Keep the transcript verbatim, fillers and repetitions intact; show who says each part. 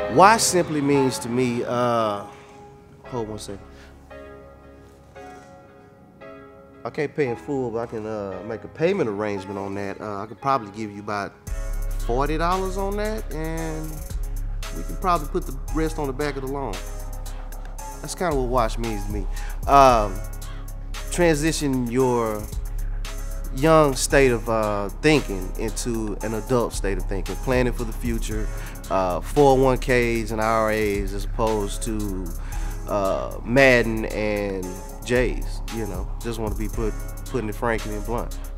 Speaker 1: Watch simply means to me, uh, hold one second. I can't pay in full, but I can uh, make a payment arrangement on that. Uh, I could probably give you about forty dollars on that, and we can probably put the rest on the back of the loan. That's kind of what watch means to me. Um, transition your young state of uh, thinking into an adult state of thinking, planning for the future, uh, four oh one Ks and I R As as opposed to uh, Madden and Jays. You know, just want to be put putting it frankly and blunt.